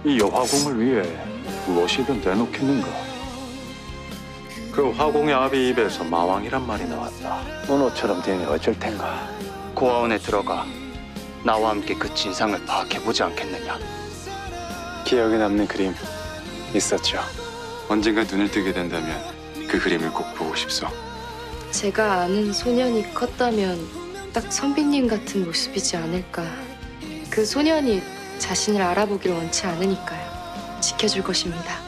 이 여화공을 위해 무엇이든 내놓겠는가? 그 화공의 아비 입에서 마왕이란 말이 나왔다. 문호처럼 되니 어쩔 텐가? 고아원에 들어가 나와 함께 그 진상을 파악해보지 않겠느냐. 기억에 남는 그림 있었죠. 언젠가 눈을 뜨게 된다면 그 그림을 꼭 보고 싶소. 제가 아는 소년이 컸다면 딱 선비님 같은 모습이지 않을까. 그 소년이 자신을 알아보길 원치 않으니까요. 지켜줄 것입니다.